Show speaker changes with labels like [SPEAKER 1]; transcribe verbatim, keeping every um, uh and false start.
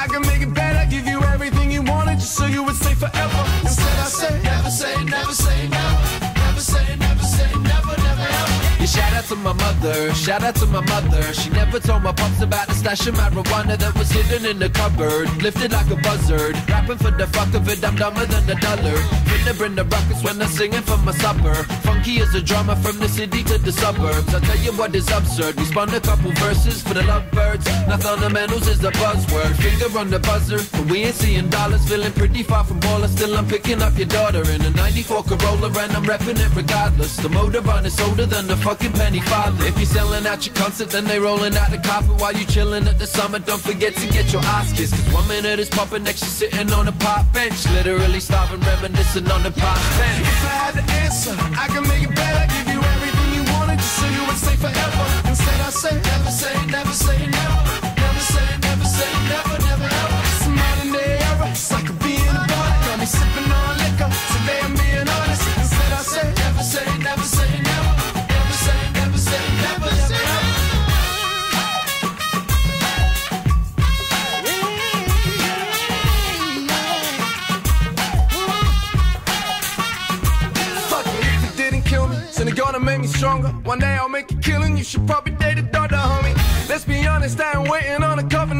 [SPEAKER 1] I can make it better, give you everything you wanted, just so you would stay forever. Instead I say, never say, never say never. Never say, never say, never, never ever.
[SPEAKER 2] Yeah, shout out to my mother, shout out to my mother. She never told my pops about the stash of marijuana that was hidden in the cupboard. Lifted like a buzzard, rapping for the fuck of it, I'm dumber than a dollar. Finna bring the rockets when I'm singing for my supper. Funky as a drama from the city to the suburbs. I'll tell you what is absurd, we spun a couple verses for the lovebirds. Now fundamentals is a buzzword, finger on the buzzer, but we ain't seeing dollars. Feeling pretty far from baller, still I'm picking up your daughter in a ninety-four Corolla, and I'm repping it regardless. The motor on is older than the fucking penny father. If you're selling out your concert, then they rolling out the carpet while you chilling at the summit. Don't forget to get your ass kissed, cause one minute is pumping, next you're sitting on a park bench, literally starving, reminiscing on the past tense.
[SPEAKER 1] If I had the answer, I can make it better, give you everything you wanted, just so you would stay forever. Instead I say, never say, never say never. Never say, never say, never, never ever. It's a modern day era, it's like a bee in a bar. Got me sipping on liquor, today I'm being honest. Instead I say, never say, never say never. Never say, never say, never, never ever. Fuck it, if you didn't kill me, then it's gonna make me stronger. One day I'll make a killing, you should probably date a daughter, homie. Let's be honest, I ain't waiting on a covenant.